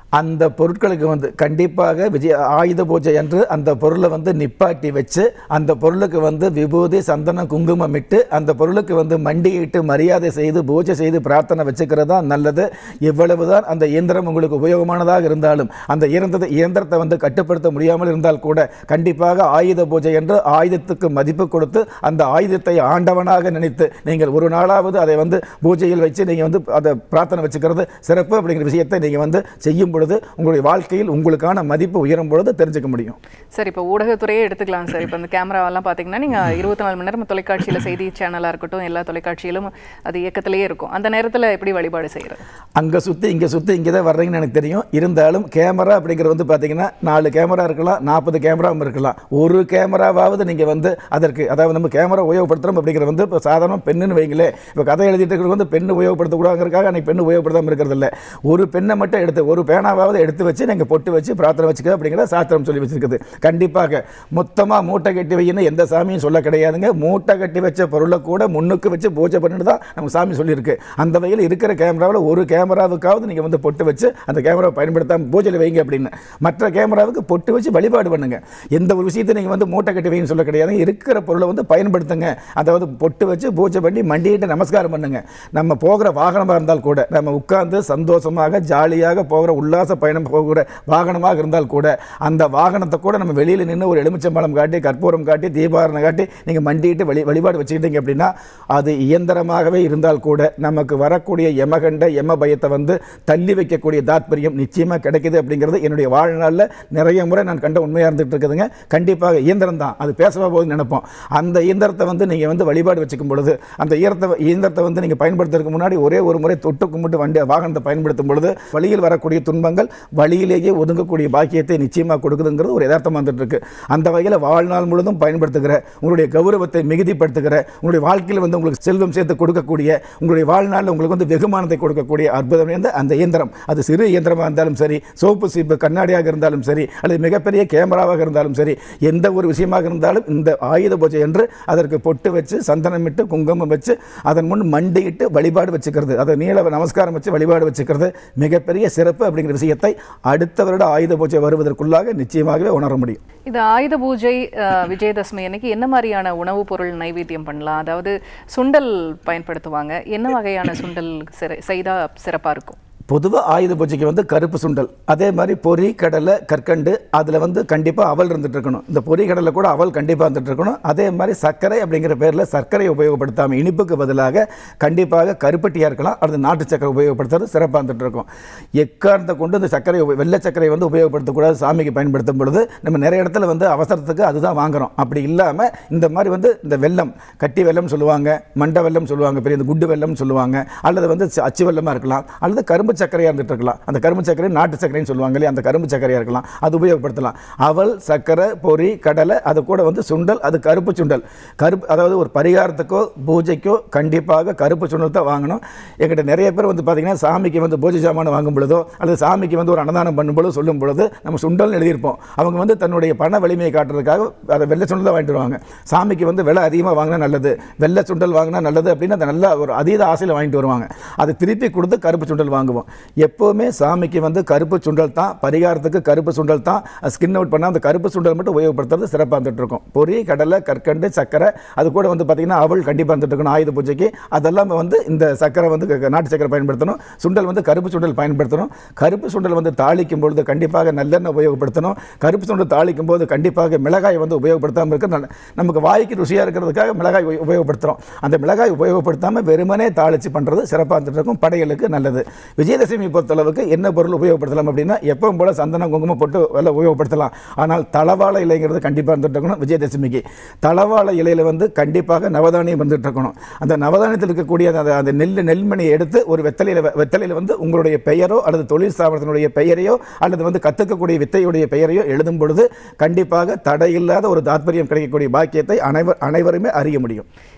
Speaker 2: அந்த பொருட்களுக்கு வந்து கண்டிப்பாக ஆயுத பூஜை அன்று அந்த பொருளை வந்து நிப்பாட்டி வச்சு அந்த பொருளுக்கு வந்து விபூதி சந்தனம் குங்குமம் இட்டு அந்த பொருளுக்கு வந்து மண்டியிட்டு மரியாதை செய்து பூஜை செய்து பிரார்த்தனை வச்சுக்கிறது தான் நல்லது. இவ்வளவுதான் அந்த இயந்திரம் உங்களுக்கு உபயோகமானதாக இருந்தாலும் அந்த இயந்திரத்தை வந்து கட்டுப்படுத்த முடியாமல் இருந்தால் கூட கண்டிப்பாக ஆயுத பூஜை என்று ஆயுதத்துக்கு மதிப்பு கொடுத்து அந்த ஆயுதத்தை ஆண்டவனாக நினைத்து நீங்கள் ஒரு நாளாவது அதை வந்து பூஜையில் வச்சு நீங்கள் வந்து அதை பிரார்த்தனை வச்சுக்கிறது சிறப்பு. அப்படிங்கிற விஷயத்தை நீங்கள் வந்து செய்யும் பொழுது உங்களுடைய வாழ்க்கையில் உங்களுக்கான மதிப்பு உயரும் பொழுது தெரிஞ்சுக்க முடியும்.
Speaker 1: சார், இப்போ ஊடகத்துறையே எடுத்துக்கலாம் சார். இப்போ இந்த கேமராவெல்லாம் பார்த்தீங்கன்னா நீங்கள் 24 மணி நேரம் தொலைக்காட்சியில் செய்தி சேனலாக இருக்கட்டும் எல்லா தொலைக்காட்சியிலும் அது இயக்கத்திலேயே இருக்கும். அந்த நேரத்தில் எப்படி வழிபாடு செய்கிறது?
Speaker 2: அங்கே சுற்றி இங்கே தான் வர்றீங்கன்னு எனக்கு தெரியும். இருந்தாலும் கேமரா அப்படிங்கிறது வந்து பார்த்தீங்கன்னா 4 கேமரா இருக்கலாம், 40 கேமராவும் இருக்கலாம். ஒரு கேமராவாவது நீங்கள் வந்து அதற்கு அதாவது நம்ம கேமரா உபயோகப்படுத்துகிறோம் அப்படிங்கிறது வந்து இப்போ சாதாரண பெண்ணுன்னு வைங்களே. இப்போ கதை எழுதிட்டு இருக்கிறது வந்து பெண்ணு உபயோகப்படுத்தக்கூடாதுங்கிறதுக்காக அன்றைக்கி பெண்ணு உபயோகப்படுத்தாமல் இருக்கிறது இல்லை. ஒரு பெண்ணை மட்டும் எடுத்து ஒரு பேனாவாவது எடுத்து வச்சு நீங்கள் பொட்டு வச்சு பிரார்த்தனை வச்சுக்க அப்படிங்கிற சாஸ்திரம் சொல்லி வச்சிருக்குது. கண்டிப்பாக மொத்தமாக மூட்டை கட்டி வையின்னு எந்த சாமியும் சொல்ல கிடையாதுங்க. மூட்டை கட்டி வச்ச பொருளை கூட முன்னுக்கு வச்சு பூஜை பண்ணிட்டு தான் நம்ம சாமி சொல்லியிருக்கு. அந்த வகையில் இருக்கிற கேமராவில் ஒரு கேமராவுக்காவது நீங்கள் வந்து பொட்டு வச்சு அந்த கேமராவை பயன்படுத்தாமல் பூஜையில் வைங்க அப்படின்னு. மற்ற கேமராவுக்கு பொட்டு வச்சு வழிபாடு பண்ணுங்க. எந்த ஒரு விஷயத்தை நீங்கள் வந்து மூட்டை கட்டி வைன்னு சொல்ல கிடையாது. இருக்கிற பொருளை வந்து பயன்படுத்துங்க. அதாவது பொட்டு வச்சு பூஜை பண்ணி மண்டிட்டு நமஸ்காரம் பண்ணுங்க. நம்ம போகிற வாகனமாக இருந்தால் கூட நம்ம உட்கார்ந்து சந்தோஷமாக ஜாலியாக போகிற உல்லாச பயணம் போகிற வாகனமாக இருந்தால் கூட அந்த வாகனத்தை கூட நம்ம வெளியில் நின்று ஒரு எலுமிச்சம்பழம் காட்டி கற்பூரம் காட்டி தீபாரணை காட்டி நீங்கள் மண்டிட்டு வழிபாடு வச்சுக்கிட்டீங்க அப்படின்னா அது இயந்திரமாகவே இருந்தால் கூட நமக்கு வரக்கூடிய யமகண்ட யம பயத்தை வந்து தள்ளி வைக்கக்கூடிய தாத்பரியம் நிச்சயமாக கிடைக்குது. அப்படிங்கிறது என்னுடைய வாழ்நாளில் நிறைய முறை நான் கண்ட உண்மையாக இருந்துகிட்டு இருக்குதுங்க. கண்டிப்பாக இயந்திரம் தான் அது பேசவா போது நினைப்போம். அந்த இயந்திரத்தை வந்து நீங்கள் வந்து வழிபாடு வச்சுக்கும் பொழுது அந்த இயந்திரத்தை வந்து நீங்கள் பயன்படுத்துறதுக்கு முன்னாடி ஒரே ஒரு முறை தொட்டு கும்பிட்டு வாகனத்தை பயன்படுத்தும் பொழுது வழியில் வரக்கூடிய துன்பங்கள் வழியிலேயே ஒதுங்கக்கூடிய பாக்கியத்தை நிச்சயமாக கொடுக்குதுங்கிறது ஒரு யதார்த்தமாக வந்துட்டு இருக்கு. அந்த வகையில் வாழ்நாள் முழுதும் பயன்படுத்துகிற உங்களுடைய கௌரவத்தை மிகுதிப்படுத்துகிற உங்களுடைய வாழ்க்கையில் வந்து உங்களுக்கு செல்வம் சேர்த்து கொடுக்கக்கூடிய உங்களுடைய வாழ்நாளில் உங்களுக்கு வந்து வெகுமானத்தை கொடுக்கக்கூடிய அற்புதம் அந்த இயந்திரம். அது சிறு இயந்திரமாக இருந்தாலும் சரி, சோப்பு சீப்பு கண்ணாடியாக இருந்தாலும் சரி, அல்லது மிகப்பெரிய கேமராவாக இருந்தாலும் சரி, எந்த ஒரு விஷயமாக இருந்தாலும் இந்த ஆயுத பூஜை என்று அதற்கு பொட்டு வச்சு சந்தனமிட்டு குங்குமம் வச்சு அதன் முன் மண்டியிட்டு வழிபாடு வச்சுக்கிறது, அதை நீள நமஸ்காரம் வச்சு வழிபாடு வச்சுக்கிறது மிகப்பெரிய சிறப்பு. அப்படிங்கிற விஷயத்தை அடுத்த வருட ஆயுத பூஜை வருவதற்குள்ளாக நிச்சயமாகவே உணர முடியும்.
Speaker 1: இது ஆயுத பூஜை விஜயதசமி அன்னைக்கு என்ன மாதிரியான உணவுப் பொருள் நைவேத்தியம் பண்ணலாம்? அதாவது சுண்டல் பயன்படுத்துவாங்க. என்ன வகையான சுண்டல் செய்தா சிறப்பாக இருக்கும்?
Speaker 2: பொதுவாக ஆயுத பூஜைக்கு வந்து கருப்பு சுண்டல், அதே மாதிரி பொரி கடலை கற்கண்டு, அதில் வந்து கண்டிப்பாக அவல் இருந்துட்டு இருக்கணும். இந்த பொரி கடலை கூட அவல் கண்டிப்பாக இருந்துட்டு இருக்கணும். அதே மாதிரி சர்க்கரை அப்படிங்கிற பேரில் சர்க்கரையை உபயோகப்படுத்தாமல் இனிப்புக்கு பதிலாக கண்டிப்பாக கருப்பட்டியாக இருக்கலாம், அல்லது நாட்டு சர்க்கரை உபயோகப்படுத்துறது சிறப்பாக இருந்துட்டு இருக்கும். எக்காரணத்தை கொண்டு இந்த சர்க்கரை வெள்ளை சர்க்கரை வந்து உபயோகப்படுத்தக்கூடாது. சாமிக்கு பயன்படுத்தும் பொழுது நம்ம நிறைய இடத்துல வந்து அவசரத்துக்கு அதுதான் வாங்குகிறோம். அப்படி இல்லாமல் இந்த மாதிரி வந்து இந்த வெல்லம், கட்டி வெல்லம் சொல்லுவாங்க, மண்டை வெல்லம் சொல்லுவாங்க, பெரிய இந்த குண்டு வெல்லம் சொல்லுவாங்க, அல்லது வந்து அச்சு வெல்லமாக இருக்கலாம், அல்லது கரும்பு சர்க்கரையாக இருந்துட்டு இருக்கலாம். அந்த கரும்பு சர்க்கரை நாட்டு சர்க்கரைன்னு சொல்லுவாங்க இல்லையா, அந்த கரும்பு சர்க்கரையாக இருக்கலாம், அது உபயோகப்படுத்தலாம். அவல், சர்க்கரை, பொரி, கடலை, அது கூட வந்து சுண்டல், அது கருப்பு சுண்டல். அதாவது ஒரு பரிகாரத்துக்கோ பூஜைக்கோ கண்டிப்பாக கருப்பு சுண்டல் தான் வாங்கணும். எங்கிட்ட நிறைய பேர் வந்து பார்த்தீங்கன்னா சாமிக்கு வந்து பூஜை சாமான் வாங்கும் பொழுதோ அல்லது சாமிக்கு வந்து ஒரு அன்னதானம் பண்ணும் பொழுது சொல்லும் பொழுது நம்ம சுண்டல் எழுதியிருப்போம். அவங்க வந்து தன்னுடைய பண வலிமையை காட்டுறதுக்காக அதை வெள்ளை சுண்டல் தான் வாங்கிட்டு வருவாங்க. சாமிக்கு வந்து விலை அதிகமாக வாங்கினா நல்லது, வெள்ளை சுண்டல் வாங்கினா நல்லது அப்படின்னு அந்த நல்ல ஒரு அதீத ஆசையில் வாங்கிட்டு வருவாங்க. அதை திருப்பி கொடுத்து கருப்பு சுண்டல் வாங்குவோம். எப்போவுமே சாமிக்கு வந்து கருப்பு சுண்டல் தான், பரிகாரத்துக்கு கருப்பு சுண்டல் தான். ஸ்கின் அவுட் பண்ணால் அந்த கருப்பு சுண்டல் மட்டும் உபயோகப்படுத்துறது சிறப்பாக வந்துட்டு இருக்கும். பொரி, கடலை, கற்கண்டு, சர்க்கரை, அது கூட வந்து பார்த்தீங்கன்னா அவள் கண்டிப்பாக வந்துட்டு இருக்கணும் ஆயுத பூஜைக்கு. அதெல்லாம் வந்து இந்த சர்க்கரை வந்து நாட்டு சர்க்கரை பயன்படுத்தணும், சுண்டல் வந்து கருப்பு சுண்டல் பயன்படுத்தணும். கருப்பு சுண்டல் வந்து தாளிக்கும் பொழுது கண்டிப்பாக நல்லெண்ணெய் உபயோகப்படுத்தணும். கருப்பு சுண்டல் தாளிக்கும் போது கண்டிப்பாக மிளகாய் வந்து உபயோகப்படுத்தாமல் இருக்க, நமக்கு வாய்க்கு ருசியாக இருக்கிறதுக்காக மிளகாய் உபயோகப்படுத்துகிறோம். அந்த மிளகாய் உபயோகப்படுத்தாமல் வெறுமனே தாளித்து பண்ணுறது சிறப்பாக வந்துட்டு இருக்கும், படையலுக்கு நல்லது. விஜயதசமி பொறுத்தளவுக்கு என்ன பொருள் உபயோகப்படுத்தலாம் அப்படின்னா எப்பவும் போல சந்தனம் குங்குமம் போட்டு உபயோகப்படுத்தலாம். ஆனால் தளவாழை இலைங்கிறது கண்டிப்பாக இருந்துட்டு இருக்கணும். விஜயதசமிக்கு தளவாழை இலையில் வந்து கண்டிப்பாக நவதானியம் வந்துட்டு இருக்கணும். அந்த நவதானியத்தில் இருக்கக்கூடிய அந்த நெல்மணியை எடுத்து ஒரு வெத்தலையில் வந்து உங்களுடைய பெயரோ அல்லது தொழில் ஸ்தாபனத்தினுடைய பெயரையோ அல்லது வந்து கற்றுக்கக்கூடிய வித்தையுடைய பெயரையோ எழுதும் பொழுது கண்டிப்பாக தடையில்லாத ஒரு தாத்பரியம் கிடைக்கக்கூடிய பாக்கியத்தை அனைவருமே அறிய முடியும்.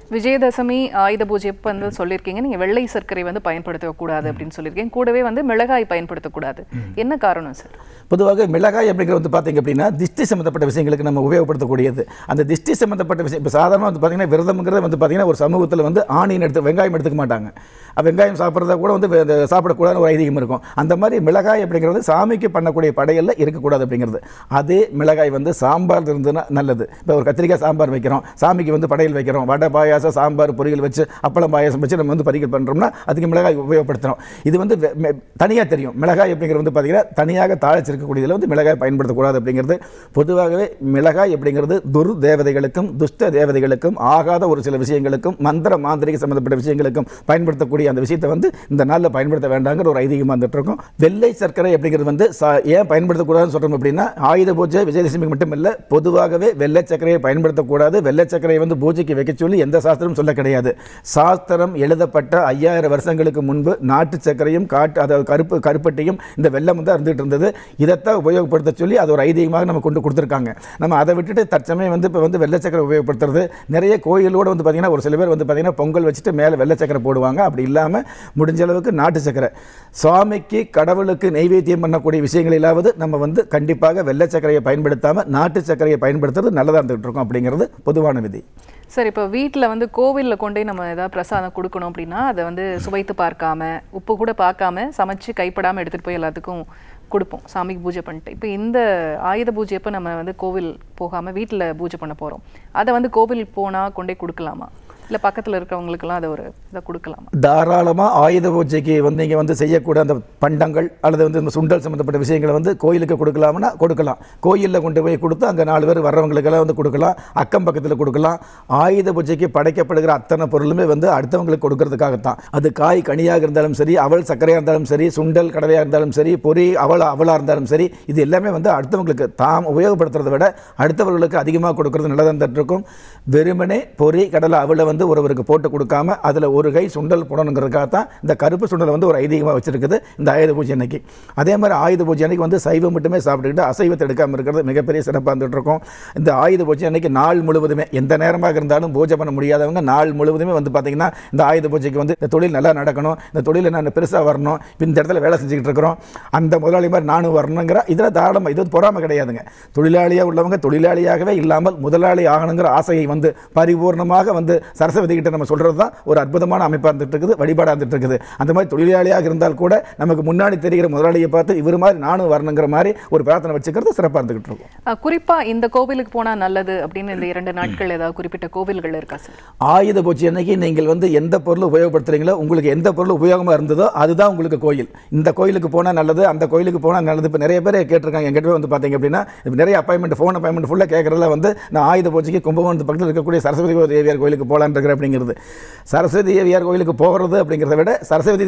Speaker 1: விஜயதசமி ஆயுத பூஜை எப்போ வந்து சொல்லியிருக்கீங்க, நீங்கள் வெள்ளை சர்க்கரை வந்து பயன்படுத்தக்கூடாது அப்படின்னு சொல்லியிருக்கீங்க. கூடவே வந்து மிளகாய் பயன்படுத்தக்கூடாது. என்ன காரணம் சார்?
Speaker 2: பொதுவாக மிளகாய் அப்படிங்கிறது வந்து பார்த்தீங்க அப்படின்னா திஷ்டி சம்மந்தப்பட்ட விஷயங்களுக்கு நம்ம உபயோகப்படுத்தக்கூடியது. அந்த திஷ்டி சம்மந்தப்பட்ட விஷயம் இப்போ சாதாரணமாக வந்து பார்த்தீங்கன்னா விரதம்ங்கிறது வந்து பார்த்தீங்கன்னா ஒரு சமூகத்தில் வந்து ஆணியின் வெங்காயம் எடுத்துக்க மாட்டாங்க. வெங்காயம் சாப்பிட்றத கூட வந்து சாப்பிடக்கூடாதுன்னு ஒரு ஐதீகம் இருக்கும். அந்த மாதிரி மிளகாய் அப்படிங்கிறது சாமிக்கு பண்ணக்கூடிய படையல்ல இருக்கக்கூடாது அப்படிங்கிறது. அதே மிளகாய் வந்து சாம்பார் இருந்ததுன்னா நல்லது. இப்போ ஒரு கத்திரிக்காய் சாம்பார் வைக்கிறோம், சாமிக்கு வந்து படையல் வைக்கிறோம், வடை பாயாசம் சாம்பார் பொரியல் வச்சு அப்பளம் பாயாசம் வச்சு நம்ம வந்து பறிக்கல் பண்ணுறோம்னா அதுக்கு மிளகாய் உபயோகப்படுத்துகிறோம். இது வந்து தனியாக தெரியும். மிளகாய் அப்படிங்கிறது வந்து பார்த்தீங்கன்னா தனியாக தாளிச்சிருக்கக்கூடியதில் வந்து மிளகாய் பயன்படுத்தக்கூடாது அப்படிங்கிறது. பொதுவாகவே மிளகாய் அப்படிங்கிறது துர் தேவதைகளுக்கும் துஷ்ட தேவதைகளுக்கும் ஆகாத ஒரு சில விஷயங்களுக்கும் மந்திர மாந்திரிக சம்பந்தப்பட்ட விஷயங்களுக்கும் பயன்படுத்தக்கூடிய அந்த விஷயத்தை வந்து இந்த நாளில் பயன்படுத்த வேண்டாங்கிற ஒரு ஐதீகமாக வந்துட்டு இருக்கும். வெள்ளை சர்க்கரை அப்படிங்கிறது வந்து ஏன் பயன்படுத்தக்கூடாதுன்னு சொல்கிறோம் அப்படின்னா ஆயுத பூஜை விஜயதசமிக்கு மட்டும் இல்லை, பொதுவாகவே வெள்ளை சர்க்கரையை பயன்படுத்தக்கூடாது. வெள்ளை சர்க்கரையை வந்து பூஜைக்கு வைக்க சொல்லி எந்த சாஸ்திரமும் சொல்ல கிடையாது. சாஸ்திரம் எழுதப்பட்ட 5000 வருஷங்களுக்கு முன்பு நாட்டு சர்க்கரையும் அதாவது கருப்பட்டியும் இந்த வெள்ளம் வந்து இருந்துகிட்டு இருந்தது. இதைத்தான் உபயோகப்படுத்த சொல்லி அது ஒரு ஐதீகமாக நம்ம கொண்டு கொடுத்துருக்காங்க. நம்ம அதை விட்டுட்டு தற்சமயம் வந்து இப்போ வந்து வெள்ளை சக்கரை உபயோகப்படுத்துறது நிறைய கோயிலோடு வந்து பார்த்திங்கன்னா ஒரு சில பேர் வந்து பார்த்திங்கன்னா பொங்கல் வச்சுட்டு மேலே வெள்ளை சக்கரை போடுவாங்க. அப்படி இல்லாமல் முடிஞ்ச அளவுக்கு நாட்டு சக்கரை சுவாமிக்கு கடவுளுக்கு நெய்வேத்தியம் பண்ணக்கூடிய விஷயங்களிலாவது நம்ம வந்து கண்டிப்பாக வெள்ளை சக்கரையை பயன்படுத்தாமல் நாட்டு சக்கரையை பயன்படுத்துறது நல்லதாக இருந்துகிட்டு இருக்கோம் அப்படிங்கிறது பொதுவான விதி.
Speaker 1: சார், இப்போ வீட்டில் வந்து கோவிலில் கொண்டே நம்ம ஏதாவது பிரசாதம் கொடுக்கணும் அப்படின்னா அதை வந்து சுவைத்து பார்க்காம உப்பு கூட பார்க்காம சமைச்சு கைப்படாமல் எடுத்துகிட்டு போய் எல்லாத்துக்கும் கொடுப்போம் சாமிக்கு பூஜை பண்ணிட்டு. இப்போ இந்த ஆயுத பூஜை அப்போ நம்ம வந்து கோவில் போகாமல் வீட்டில் பூஜை பண்ண போகிறோம், அதை வந்து கோவில் போனால் கொண்டே கொடுக்கலாமா, இல்லை பக்கத்தில் இருக்கிறவங்களுக்கெல்லாம் அதை ஒரு இதை கொடுக்கலாமா?
Speaker 2: தாராளமாக ஆயுத பூஜைக்கு வந்து இங்கே வந்து செய்யக்கூடிய அந்த பண்டங்கள் அல்லது வந்து இந்த சுண்டல் சம்மந்தப்பட்ட விஷயங்களை வந்து கோயிலுக்கு கொடுக்கலாம்னா கொடுக்கலாம். கோயிலில் கொண்டு போய் கொடுத்து அங்கே 4 பேர் வர்றவங்களுக்கெல்லாம் வந்து கொடுக்கலாம், அக்கம் பக்கத்தில் கொடுக்கலாம். ஆயுத பூஜைக்கு படைக்கப்படுகிற அத்தனை பொருளுமே வந்து அடுத்தவங்களுக்கு கொடுக்கறதுக்காகத்தான். அது காய் கனியாக இருந்தாலும் சரி, அவள் சர்க்கரையாக இருந்தாலும் சரி, சுண்டல் கடலையாக இருந்தாலும் சரி, பொறி அவளாக இருந்தாலும் சரி, இது எல்லாமே வந்து அடுத்தவங்களுக்கு தாம் உபயோகப்படுத்துறதை விட அடுத்தவர்களுக்கு அதிகமாக கொடுக்கறது நல்லதாக இருந்துட்டு இருக்கும். வெறுமனே பொறி கடலை அவளை வந்து ஒருவருக்கு போட்டு கொடுக்காம அதில் ஒரு கை சுண்டல் போடணுங்கிறதுக்காக தான் இந்த கருப்பு சுண்டல் வந்து ஒரு ஐதீகமாக வச்சிருக்குது இந்த ஆயுத பூஜை அன்னைக்கு. அதே மாதிரி ஆயுத பூஜை அன்னைக்கு வந்து சைவம் மட்டுமே சாப்பிட்டுக்கிட்டு அசைவத்தை எடுக்காமல் இருக்கிறது மிகப்பெரிய சிறப்பாக இருந்துட்டு இருக்கும். இந்த ஆயுத பூஜை அன்னைக்கு நாள் முழுவதுமே எந்த நேரமாக இருந்தாலும் பூஜை பண்ண முடியாதவங்க நாள் முழுவதுமே வந்து பார்த்தீங்கன்னா இந்த ஆயுத பூஜைக்கு வந்து இந்த தொழில் நல்லா நடக்கணும், இந்த தொழில் நான் பெருசாக வரணும், இந்த இடத்துல வேலை செஞ்சுக்கிட்டு இருக்கிறோம், அந்த முதலாளி மாதிரி நானும் வரணுங்கிற இதில் தாராளமாக இது பொறாமை கிடையாதுங்க. தொழிலாளியாக உள்ளவங்க தொழிலாளியாகவே இல்லாமல் முதலாளி ஆகணுங்கிற ஆசையை வந்து பரிபூர்ணமாக வந்து சரஸ்வதி கிட்ட நம்ம சொல்றது தான் ஒரு அற்புதமான அமைப்பாக இருந்துட்டு இருக்குது, வழிபாடாக இருந்துட்டு இருக்குது. அந்த மாதிரி தொழிலாளியாக இருந்தால் கூட நமக்கு முன்னாடி தெரிகிற முதலாளியை பார்த்து இவர் மாதிரி நானும் வரணுங்கிற மாதிரி ஒரு பிரார்த்தனை வச்சுக்கிறது சிறப்பாக இருந்துகிட்டு இருக்கும்.
Speaker 1: குறிப்பாக இந்த கோவிலுக்கு போனால் நல்லது அப்படின்னு இந்த 2 நாட்கள் ஏதாவது குறிப்பிட்ட கோவில்கள் இருக்கா சார்?
Speaker 2: ஆயுத பூஜை அன்னைக்கு நீங்கள் வந்து எந்த பொருள் உபயோகப்படுத்துறீங்களோ உங்களுக்கு எந்த பொருள் உபயோகமாக இருந்ததோ அதுதான் உங்களுக்கு கோயில். இந்த கோயிலுக்கு போனால் நல்லது, அந்த கோயிலுக்கு போனால் நல்லது. இப்போ நிறைய பேர் கேட்டிருக்காங்க எங்கிட்ட வந்து பார்த்தீங்க அப்படின்னா நிறைய அப்பாயின்மெண்ட் ஃபோன் அப்பாயின்மெண்ட் ஃபுல்லாக கேட்குறதுல வந்து நான் ஆயுத பூஜைக்கு கும்பகோணத்து பக்கத்தில் இருக்கக்கூடிய சரஸ்வதி தேவியார் கோயிலுக்கு போகலான்னு இருக்கிறேன் அப்படிங்கிறது. சரஸ்வதி தேவியார் கோயிலுக்கு போகிறது அப்படிங்கிறத விட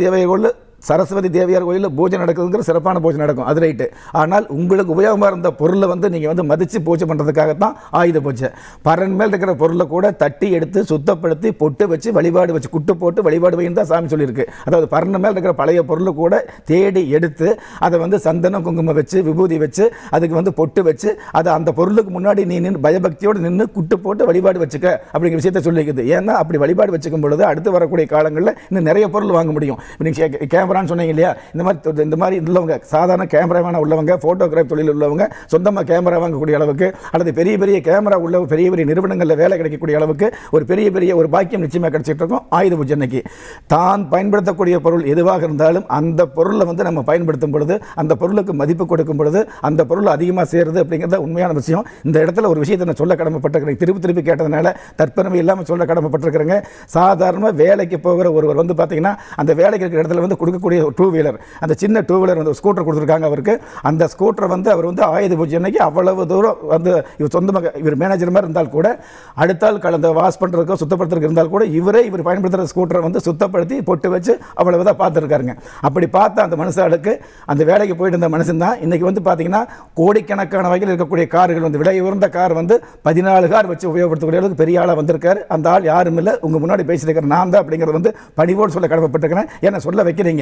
Speaker 2: சரஸ்வதி தேவியார் கோயிலில் பூஜை நடக்குதுங்கிற சிறப்பான பூஜை நடக்கும், அது ரைட்டு. ஆனால் உங்களுக்கு உபயோகமாக இருந்த பொருளை வந்து நீங்கள் வந்து மதித்து பூஜை பண்ணுறதுக்காகத்தான் ஆயுத பூஜை. பரன் மேல் இருக்கிற பொருளை கூட தட்டி எடுத்து சுத்தப்படுத்தி பொட்டு வச்சு வழிபாடு வச்சு குட்டு போட்டு வழிபாடு வைன்னு தான் சாமி சொல்லியிருக்கு. அதாவது பரன் மேல் இருக்கிற பழைய பொருளை கூட தேடி எடுத்து அதை வந்து சந்தனம் குங்குமம் வச்சு விபூதி வச்சு அதுக்கு வந்து பொட்டு வச்சு அதை அந்த பொருளுக்கு முன்னாடி நீ நின்று பயபக்தியோடு நின்று குட்டு போட்டு வழிபாடு வச்சுக்க அப்படிங்கிற விஷயத்தை சொல்லிக்குது. ஏன்னா அப்படி வழிபாடு வச்சுக்கும் பொழுது அடுத்து வரக்கூடிய காலங்களில் இன்னும் நிறைய பொருள் வாங்க முடியும். நீங்கள் கேமரான்னு சொன்னீங்க இல்லையா, இந்த மாதிரி உள்ளவங்க சாதாரண கேமராமேன உள்ளவங்க ஃபோட்டோகிராஃபி தொழில் உள்ளவங்க சொந்தமாக கேமரா வாங்கக்கூடிய அளவுக்கு அல்லது பெரிய பெரிய கேமரா உள்ள பெரிய பெரிய நிறுவனங்களில் வேலை கிடைக்கக்கூடிய அளவுக்கு ஒரு பெரிய ஒரு பாக்கியம் நிச்சயமாக கிடைச்சிட்டு இருக்கும் ஆயுத பூஜை அன்னைக்கு. தான் பயன்படுத்தக்கூடிய பொருள் எதுவாக இருந்தாலும் அந்த பொருளை வந்து நம்ம பயன்படுத்தும் பொழுது அந்த பொருளுக்கு மதிப்பு கொடுக்கும் பொழுது அந்த பொருள் அதிகமாக சேருது அப்படிங்கிறத உண்மையான விஷயம். இந்த இடத்துல ஒரு விஷயத்தை நான் சொல்ல கடமைப்பட்டிருக்கிறேன், திருப்பி கேட்டதுனால தற்பெருமை இல்லாமல் சொல்ல கடமைப்பட்டிருக்கிறேங்க. சாதாரணமாக வேலைக்கு போகிற ஒருவர் வந்து பார்த்தீங்கன்னா அந்த வேலைக்கு இருக்கிற இடத்துல வந்து கொடுக்கக்கூடிய 2 வீலர் அந்த சின்ன 2 வீலர் வந்து ஸ்கூட்டர் கொடுத்துருக்காங்க அவருக்கு. அந்த ஸ்கூட்டரை வந்து அவர் வந்து ஆயுத பூஜை அன்னைக்கு அவ்வளவு தூரம் வந்து இவர் சொந்தமாக இவர் மேனேஜர் மாதிரி இருந்தால் கூட அடுத்தால் கலந்த வாஷ் பண்ணுறதுக்கோ சுத்தப்படுத்துறதுக்கு இருந்தால் கூட இவர் பயன்படுத்துகிற ஸ்கூட்டரை வந்து சுத்தப்படுத்தி பொட்டு வச்சு அவ்வளவுதான் பார்த்துருக்காருங்க. அப்படி பார்த்த அந்த மனுஷாளுக்கு அந்த வேலைக்கு போயிட்டு இருந்த மனுஷன் தான் இன்னைக்கு வந்து பார்த்தீங்கன்னா கோடிக்கணக்கான வகையில் இருக்கக்கூடிய கார்கள் வந்து விலை உயர்ந்த கார் வந்து 14 கார் வச்சு உபயோகப்படுத்தக்கூடிய அளவுக்கு பெரிய ஆளாக வந்திருக்காரு. அந்த ஆள் யாரும் இல்லை, உங்கள் முன்னாடி பேசியிருக்கிற நான் தான் அப்படிங்கிறது வந்து பணிவோடு சொல்ல கடமைப்பட்டிருக்கிறேன். ஏன்னா சொல்ல வைக்கிறீங்க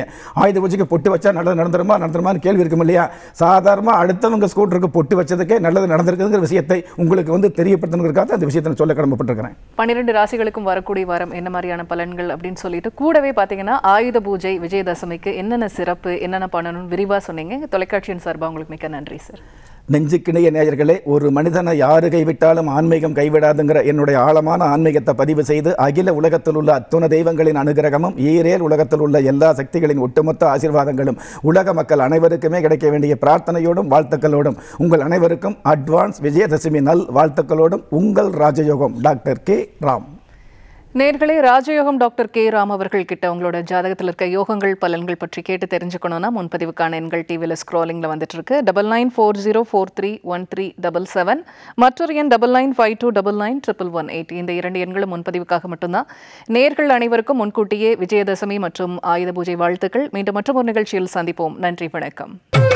Speaker 2: ஆயுத பூஜைக்கு பொட்டு வச்சா நல்லது நடந்துருமான்னு கேள்வி இருக்கும் இல்லையா? சாதாரணமாக அடுத்தவங்க ஸ்கூட்டருக்கு பொட்டு வச்சதுக்கே நல்லது நடந்திருக்குங்கிற விஷயத்தை உங்களுக்கு வந்து தெரியப்படுத்தணுங்கிறதுக்காக அந்த விஷயத்தை சொல்ல கடமைப்பட்டிருக்கிறேன்.
Speaker 1: 12 ராசிகளுக்கும் வரக்கூடிய வாரம் என்ன மாதிரியான பலன்கள் அப்படின்னு சொல்லிட்டு கூடவே பார்த்தீங்கன்னா ஆயுத பூஜை விஜயதசமிக்கு என்னென்ன சிறப்பு, என்னென்ன பண்ணணும்னு விரிவாக சொன்னீங்க. தொலைக்காட்சியின் சார்பாக உங்களுக்கு மிக்க நன்றி சார்.
Speaker 2: நெஞ்சுக்கிணைய நேயர்களே, ஒரு மனிதனை யாரு கைவிட்டாலும் ஆன்மீகம் கைவிடாதுங்கிற என்னுடைய ஆழமான ஆன்மீகத்தை பதிவு செய்து அகில உலகத்தில் உள்ள அத்துண தெய்வங்களின் அனுகிரகமும் ஈரேல் உலகத்தில் உள்ள எல்லா சக்திகளின் ஒட்டுமொத்த ஆசீர்வாதங்களும் உலக மக்கள் அனைவருக்குமே கிடைக்க வேண்டிய பிரார்த்தனையோடும் வாழ்த்துக்களோடும் உங்கள் அனைவருக்கும் அட்வான்ஸ் விஜயதசமி நல் வாழ்த்துக்களோடும் உங்கள் ராஜயோகம் டாக்டர் கே. ராம்.
Speaker 1: நேர்களே, ராஜயோகம் டாக்டர் கே. ராம் அவர்கள் கிட்ட உங்களோட ஜாதகத்தில் இருக்க யோகங்கள் பலன்கள் பற்றி கேட்டு தெரிஞ்சுக்கணும்னா முன்பதிவுக்கான எண்கள் டிவியில் ஸ்க்ரோலிங்கில் வந்துட்டு இருக்கு. 9940431377 மற்றொரு எண் 9952991118. இந்த 2 எண்களும் முன்பதிவுக்காக மட்டும்தான். நேர்கள் அனைவருக்கும் முன்கூட்டியே விஜயதசமி மற்றும் ஆயுத பூஜை வாழ்த்துக்கள். மீண்டும் மற்றொரு நிகழ்ச்சியில் சந்திப்போம். நன்றி, வணக்கம்.